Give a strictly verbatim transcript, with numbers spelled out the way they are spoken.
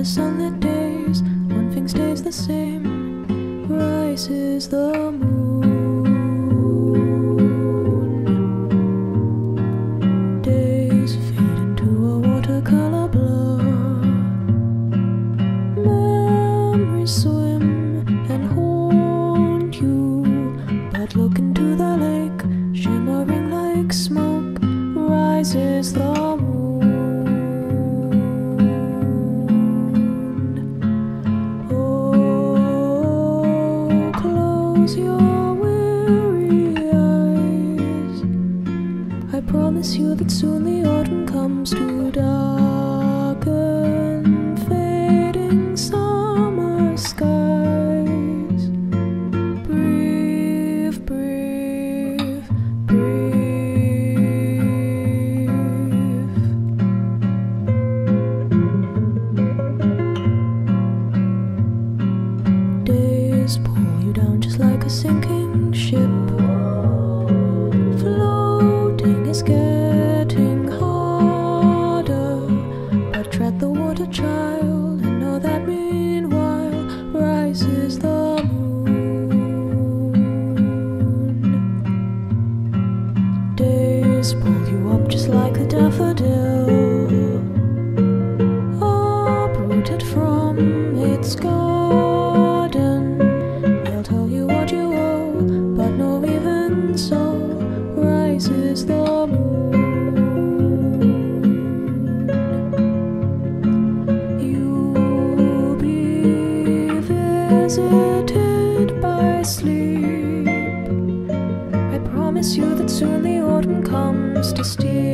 after sunlit days, one thing stays the same: rises the moon. Days fade into a watercolor blur. Memories swim and haunt you, but look into the lake, shimmering like smoke. Rises the moon. Oh, close your weary eyes. I promise you that soon the autumn comes to darken fading summer skies. Breathe, breathe, breathe. Days pull you down just like a sinking ship. Floating is getting harder, but tread the water, child, and know that meanwhile rises the moon. Days pull you up just like a daffodil, uprooted from its garden. They'll tell you what you owe, but no, even so, rises the moon. You'll be visited by sleep. I promise you that soon the autumn comes to steal